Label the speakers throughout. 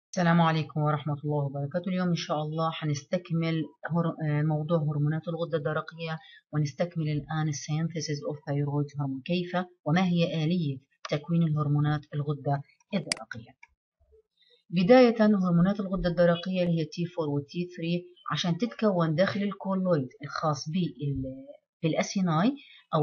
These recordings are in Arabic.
Speaker 1: السلام عليكم ورحمة الله وبركاته. اليوم إن شاء الله حنستكمل موضوع هرمونات الغدة الدرقية، ونستكمل الآن السينثيسيس أوف ثايرويد هرمون، كيف وما هي آلية تكوين الهرمونات الغدة الدرقية. بداية، هرمونات الغدة الدرقية اللي هي تي 4 والتي 3 عشان تتكون داخل الكولويد الخاص بالأسيناي أو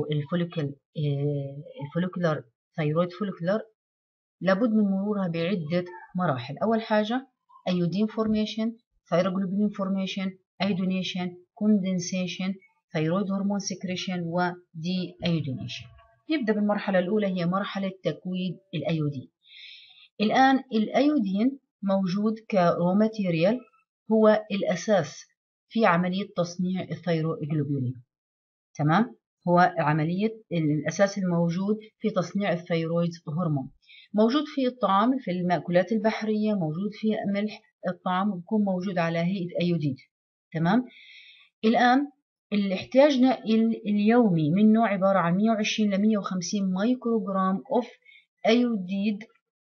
Speaker 1: الفوليكولار ثايرويد فوليكولار، لابد من مرورها بعدة مراحل. أول حاجة أيودين فورميشن، ثايروجلوبولين فورميشن، أيودينيشن، كوندنسيشن، ثايرويد هرمون سكريشن، ودي أيودينيشن. نبدأ بالمرحلة الأولى، هي مرحلة تكوين الأيودين. الآن الأيودين موجود كرو ماتيريال، هو الأساس في عملية تصنيع الثايروجلوبولين. تمام، هو عملية الأساس الموجود في تصنيع الثيرويد هرمون. موجود في الطعام، في المأكولات البحرية، موجود في ملح الطعام، بيكون موجود على هيئة أيوديد. تمام. الآن احتياجنا اليومي منه عبارة عن 120 ل 150 مايكروغرام أوف أيوديد،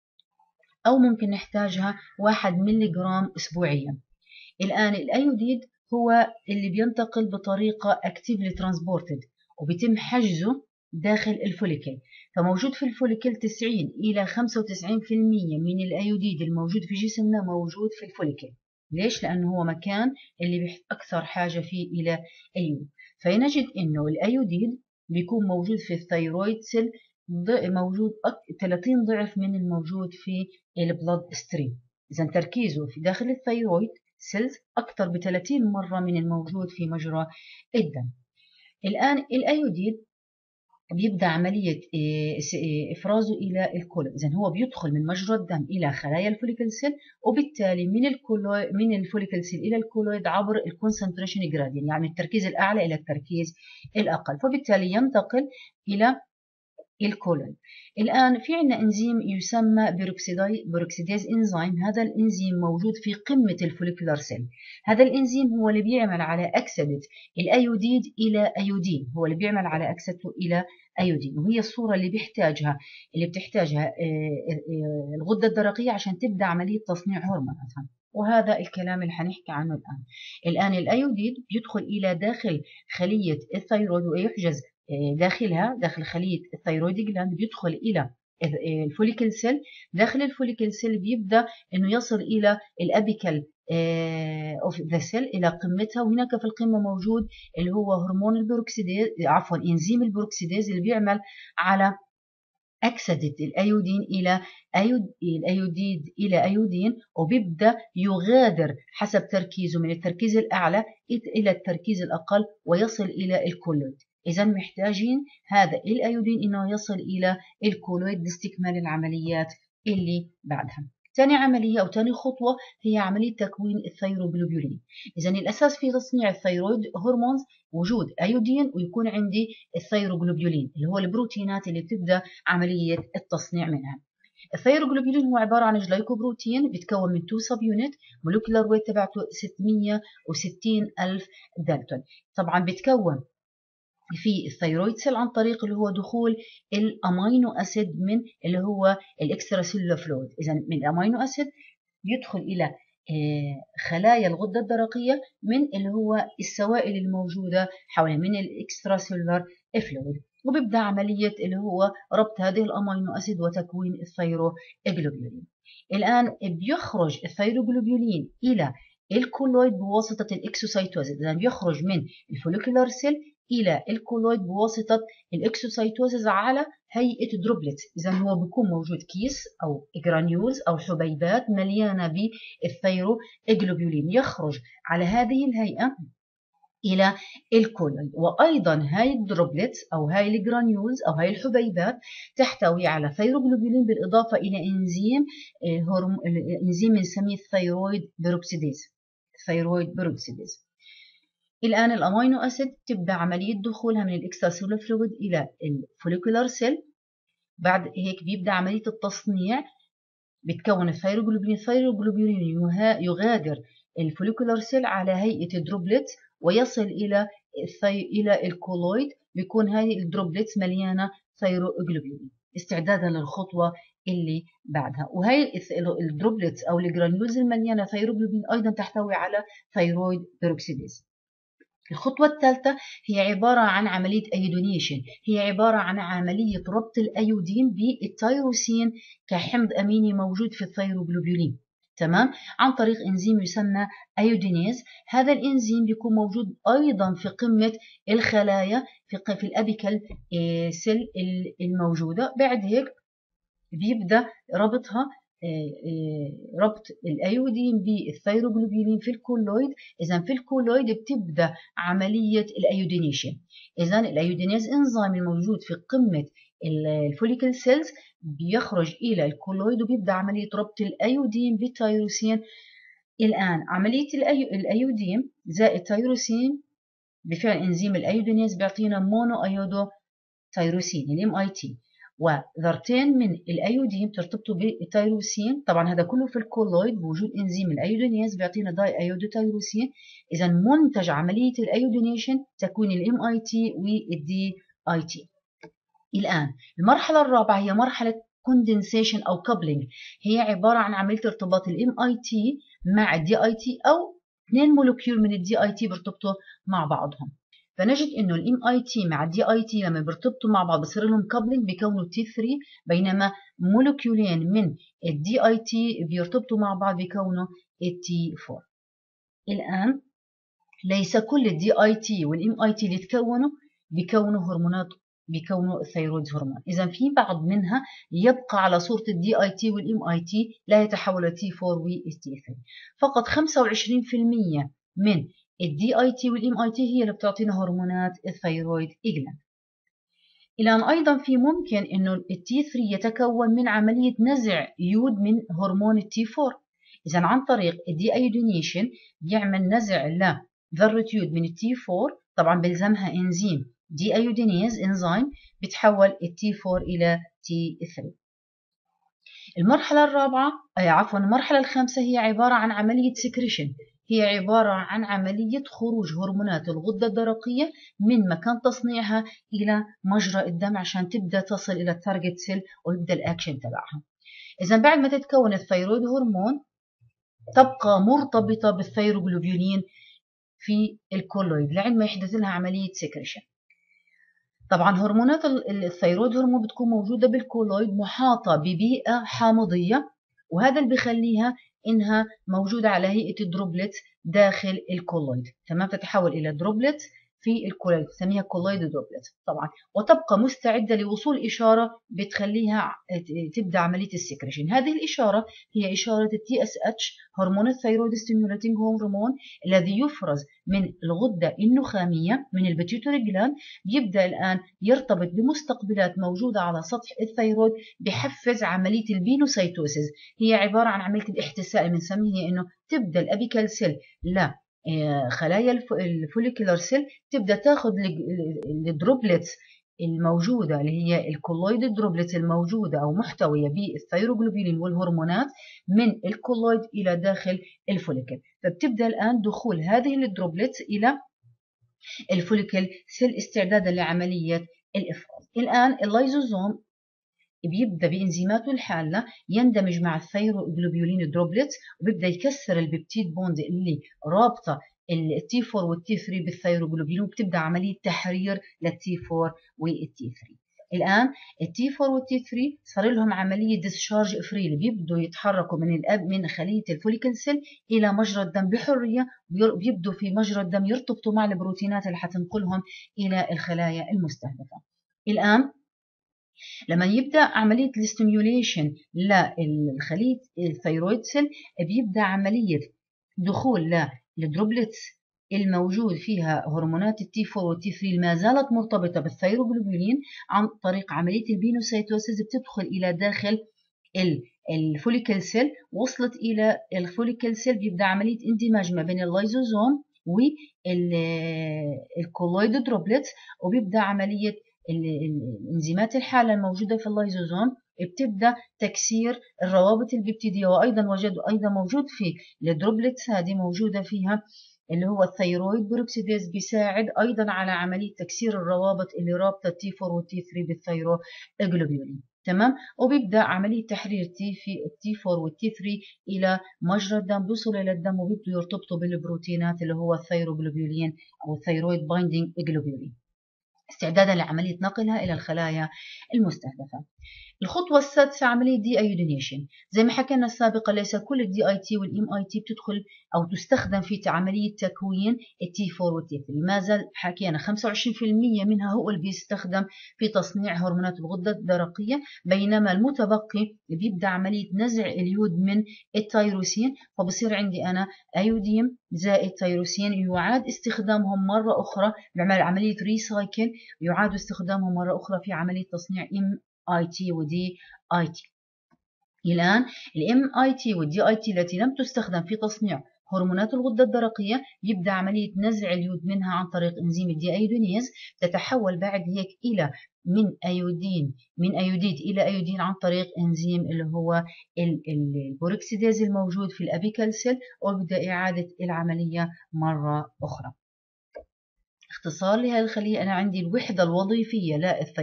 Speaker 1: أو ممكن نحتاجها 1 ملغرام أسبوعيا. الآن الأيوديد هو اللي بينتقل بطريقة actively transported، وبيتم حجزه داخل الفوليكل. فموجود في الفوليكل 90 إلى 95% من الأيوديد الموجود في جسمنا موجود في الفوليكل. ليش؟ لأنه هو مكان اللي أكثر حاجة فيه إلى أيود. فنجد إنه الأيوديد بيكون موجود في الثيرويد سيل، موجود 30 ضعف من الموجود في البلاد ستريم. إذا تركيزه في داخل الثيرويد سيلز أكثر ب 30 مرة من الموجود في مجرى الدم. الآن الأيوديد بيبدأ عملية إفرازه إلى الكولون. إذن هو بيدخل من مجرى الدم إلى خلايا الفوليكل سيل، وبالتالي من الفوليكل سيل إلى الكولويد عبر الكونسنتريشن جراديان، يعني التركيز الأعلى إلى التركيز الأقل، فبالتالي ينتقل إلى الكولون. الآن في عندنا إنزيم يسمى بيروكسيديز إنزيم. هذا الإنزيم موجود في قمة الفوليكولار سيل. هذا الإنزيم هو اللي بيعمل على أكسدة الأيوديد إلى أيودين، هو اللي بيعمل على أكسدته إلى أيودين، وهي الصورة اللي بتحتاجها الغدة الدرقية عشان تبدأ عملية تصنيع هرموناتها. وهذا الكلام اللي حنحكي عنه الآن الأيوديد بيدخل إلى داخل خلية الثيرويد ويحجز داخل خلية الثيرويد جلاند، بيدخل إلى الفوليكل سيل. داخل الفوليكل سيل بيبدأ إنه يصل إلى الأبيكال أوف ذا سيل، إلى قمتها، وهناك في القمة موجود اللي هو هرمون البروكسيديز، عفوا إنزيم البروكسيديز، اللي بيعمل على أكسدة الأيودين الأيوديد إلى أيودين، وبيبدأ يغادر حسب تركيزه من التركيز الأعلى إلى التركيز الأقل ويصل إلى الكولويد. إذا محتاجين هذا الأيودين إنه يصل إلى الكولويد لاستكمال العمليات اللي بعدها. ثاني عملية أو ثاني خطوة هي عملية تكوين الثيروجلوبولين. إذا الأساس في تصنيع الثيرويد هرمونز وجود أيودين، ويكون عندي الثيروجلوبولين اللي هو البروتينات اللي بتبدأ عملية التصنيع منها. الثيروجلوبولين هو عبارة عن جلايكوبروتين، بيتكون من 2 سب يونت، مولكيولار ويت تبعته 660 ألف دالتون. طبعا بيتكون في الثيرويد سيل عن طريق اللي هو دخول الامينو اسيد من اللي هو الاكسترا سيلولار فلويد. اذا من الامينو اسيد يدخل الى خلايا الغده الدرقيه من اللي هو السوائل الموجوده حوالين من الاكسترا سيلولار فلويد، وبيبدا عمليه اللي هو ربط هذه الامينو اسيد وتكوين الثيروجلوبولين. الان بيخرج الثيروجلوبولين الى الكولويد بواسطه الاكسوسايتوزيس. اذا بيخرج من الفوليكولار سيل إلى الكولويد بواسطة الإكسوسايتوزيس على هيئة دروبلت. إذا هو بيكون موجود كيس أو جرانيولز أو حبيبات مليانة بالثيروجلوبولين، يخرج على هذه الهيئة إلى الكولويد. وأيضا هاي الدروبلتس أو هاي الجرانيولز أو هاي الحبيبات تحتوي على ثيروجلوبولين بالإضافة إلى إنزيم نسميه الثيرويد بيروكسيديز. الآن الأمينو أسيد تبدأ عملية دخولها من الإكسترا سيلولار فلويد إلى الفوليكولار سيل. بعد هيك بيبدأ عملية التصنيع، بتكون الثيروجلوبولين يغادر الفوليكولار سيل على هيئة دروبلت ويصل إلى الكولويد. بيكون هذه الدروبلتس مليانة ثيروجلوبولين. استعدادا للخطوة اللي بعدها. وهي الدروبلتس أو الجرانيولز المليانة ثيروجلوبين أيضا تحتوي على ثيرويد بيروكسيديز. الخطوة الثالثة هي عبارة عن عملية أيودينيشن، هي عبارة عن عملية ربط الأيودين بالتيروسين كحمض أميني موجود في الثيروجلوبولين، تمام، عن طريق إنزيم يسمى أيودينيز. هذا الإنزيم بيكون موجود أيضا في قمة الخلايا في الأبيكال سيل الموجودة. بعد هيك بيبدأ ربطها ربط الأيودين بالثيروجلوبولين في الكولويد. إذا في الكولويد بتبدأ عملية الأيودينيشن. إذا الأيودينيز إنزيم الموجود في قمة الفوليكل سيلز بيخرج إلى الكولويد وبيبدأ عملية ربط الأيودين بالتيروسين. الآن عملية الأيودين زائد تيروسين بفعل إنزيم الأيودينيز بيعطينا مونو أيودو تيروسين MIT، وذرتين من الأيودين بترتبطوا بالتيروسين. طبعا هذا كله في الكولويد بوجود إنزيم الأيودينيز بيعطينا داي أيودو تيروسين. إذا منتج عملية الأيودينيشن تكون MIT والDIT. الآن المرحلة الرابعة هي مرحلة كوندنسيشن أو كابلينج، هي عبارة عن عملية ارتباط MIT مع DIT أو اثنين مولكيول من DIT بيرتبطوا مع بعضهم. فنجد انه MIT مع DIT لما بيرتبطوا مع بعض بصير لهم كابلينج بيكونوا T3، بينما مولكيولين من DIT بيرتبطوا مع بعض بيكونوا T4. الآن ليس كل DIT والMIT اللي تكونوا بيكونوا هرمونات، بيكونوا الثيرويد هرمون. إذا في بعض منها يبقى على صورة DIT والMIT لا يتحول T4 وT3. فقط 25% من DIT والMIT هي اللي بتعطينا هرمونات الثيرويد إجلاند. الآن أيضا في ممكن إنه T3 يتكون من عملية نزع يود من هرمون T4. إذا عن طريق الديأيودينيشن بيعمل نزع لذرة يود من T4، طبعا بيلزمها إنزيم ديأيودينيز إنزيم بتحول T4 إلى T3. المرحلة الرابعة المرحلة الخامسة هي عبارة عن عملية سكريشن، هي عبارة عن عملية خروج هرمونات الغدة الدرقية من مكان تصنيعها إلى مجرى الدم عشان تبدأ تصل إلى التارجت سيل ويبدأ الأكشن تبعها. إذا بعد ما تتكون الثيرويد هرمون تبقى مرتبطة بالثيروجلوبولين في الكولويد لعند ما يحدث لها عملية سكريشن. طبعا هرمونات الثيرويد هرمون بتكون موجودة بالكولويد محاطة ببيئة حامضية، وهذا اللي بيخليها إنها موجودة على هيئة دروبلت داخل الكولويد، تمام، تتحول إلى دروبلت في الكولويد تسميها كولويد دروبلت طبعا، وتبقى مستعدة لوصول إشارة بتخليها تبدأ عملية السكريشن. هذه الإشارة هي إشارة TSH هرمون الثيرويد ستيموليتنج هرمون الذي يفرز من الغدة النخامية من البيتيوتري جلاند، يبدأ الآن يرتبط بمستقبلات موجودة على سطح الثيرويد بحفز عملية البينوسيتوسيس. هي عبارة عن عملية الاحتساء بنسميها إنه تبدأ الأبيكال سيل لا خلايا الفوليكولار سيل تبدأ تاخذ الدروبلتس الموجودة اللي هي الكولويد دروبلتس الموجودة أو محتوية بالثيروجلوبولين والهرمونات من الكولويد إلى داخل الفوليكل. فبتبدأ الآن دخول هذه الدروبلتس إلى الفوليكل سيل استعدادا لعملية الإفراز. الآن اللايزوزوم بيبدأ بإنزيماته الحالة يندمج مع الثيروجلوبولين دروبلتس وبيبدأ يكسر البيبتيد بوند اللي رابطة التي 4 والتي 3 بالثيروجلوبولين، وبتبدأ عملية تحرير للتي 4 والتي 3. الآن التي 4 والتي 3 صار لهم عملية ديسشارج فريلي، بيبدوا يتحركوا من خلية الفوليكل سيل إلى مجرى الدم بحرية، بيبدوا في مجرى الدم يرتبطوا مع البروتينات اللي حتنقلهم إلى الخلايا المستهدفة. الآن لما يبدأ عملية الاستيميوليشن للخلية الثيرويد سيل بيبدأ عملية دخول للدروبلتس الموجود فيها هرمونات التي 4 والتي 3 ما زالت مرتبطة بالثيروجلوبولين عن طريق عملية البينوسيتوسيس، بتدخل إلى داخل الفوليكل سيل. وصلت إلى الفوليكل سيل بيبدأ عملية اندماج ما بين اللايزوزوم والكولويد دروبلتس، وبيبدأ عملية الانزيمات الحالة الموجودة في اللايزوزوم بتبدأ تكسير الروابط البيبتيدية. وأيضا وجدوا أيضا موجود في الدروبلتس هذه موجودة فيها اللي هو الثيرويد بيروكسيديز بيساعد أيضا على عملية تكسير الروابط اللي رابطة T4 و T3 بالثيروجلوبولين. تمام. وبيبدأ عملية تحرير التي 4 والتي 3 إلى مجرى الدم، بيوصلوا إلى الدم وبيبدوا يرتبطوا بالبروتينات اللي هو الثيروغلوبولين أو الثيرويد بايندينج جلوبولين، استعدادا لعملية نقلها إلى الخلايا المستهدفة. الخطوة السادسة عملية دي ايودينيشن. زي ما حكينا سابقا ليس كل الدي اي تي والام اي تي بتدخل او تستخدم في عملية تكوين التي 4 والتي 3. ما زال حكينا 25% منها هو اللي بيستخدم في تصنيع هرمونات الغدة الدرقية، بينما المتبقي بيبدأ عملية نزع اليود من التيروسين، فبصير عندي أنا أيوديم زائد تيروسين يعاد استخدامهم مرة أخرى بعمل عملية ريسايكل، يعاد استخدامهم مرة أخرى في عملية تصنيع ام اي تي ودي اي تي. الآن الام اي تي والدي اي تي التي لم تستخدم في تصنيع هرمونات الغدة الدرقية يبدأ عملية نزع اليود منها عن طريق انزيم الدي ايودينيز، تتحول بعد هيك إلى من أيوديد إلى أيودين عن طريق انزيم اللي هو البوركسيديز الموجود في الأبيكال سيل، وبدأ إعادة العملية مرة أخرى. اختصار لهذه الخلية، أنا عندي الوحدة الوظيفية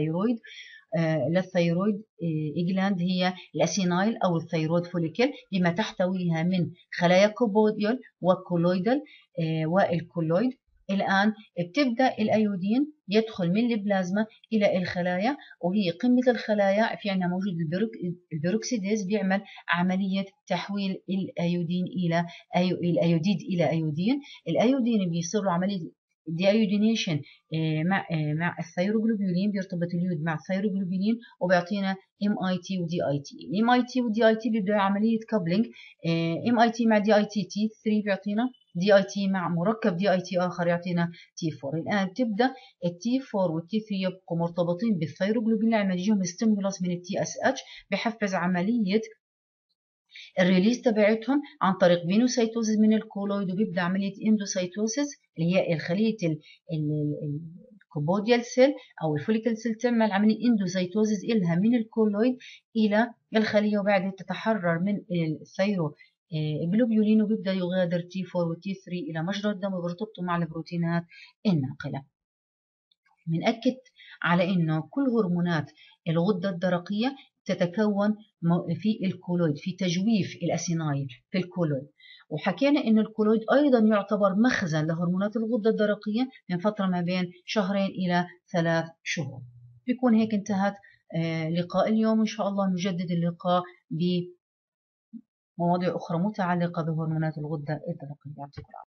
Speaker 1: للثيرويد إجلاند هي الأسينايل أو الثيرويد فوليكل، بما تحتويها من خلايا كوبوديول وكولويدال والكولويد. الآن بتبدأ الأيودين يدخل من البلازما إلى الخلايا، وهي قمة الخلايا في عندنا موجود البيروكسيديز بيعمل عملية تحويل الأيودين إلى الأيوديد إلى أيودين. الأيودين بيصيروا عملية دي ايودينيشن مع الثيروغلوبولين، بيرتبط اليود مع الثيروغلوبولين وبيعطينا ام اي تي ودي اي تي. الام اي تي ودي اي تي بيبدا عمليه كابلينج، ام اي تي مع دي اي تي تي 3 بيعطينا دي اي تي مع مركب دي اي تي اخر يعطينا تي 4. الان بتبدا التي 4 والتي 3 يبقوا مرتبطين بالثيروغلوبولين لما يجيهم ستيمولس من التي اس اتش، بحفز عمليه الريليز تبعتهم عن طريق فينوسيتوزيس من الكولويد، وبيبدا عمليه اندوسيتوزيس اللي هي الخليه الكوبوديال سيل او الفوليكل سيل، تعمل عمليه اندوسيتوزيس إلها من الكولويد الى الخليه، وبعدها تتحرر من الثيرو جلوبيولين، وبيبدا يغادر تي 4 وتي 3 الى مجرى الدم وبيرتبطوا مع البروتينات الناقله. بنأكد على انه كل هرمونات الغده الدرقيه تتكون في الكولويد، في تجويف الأسينايل في الكولويد. وحكينا إن الكولويد أيضا يعتبر مخزن لهرمونات الغدة الدرقية من فترة ما بين 2 إلى 3 شهور. بيكون هيك انتهت لقاء اليوم، إن شاء الله نجدد اللقاء بمواضيع أخرى متعلقة بهرمونات الغدة الدرقية. يعطيكم العافية.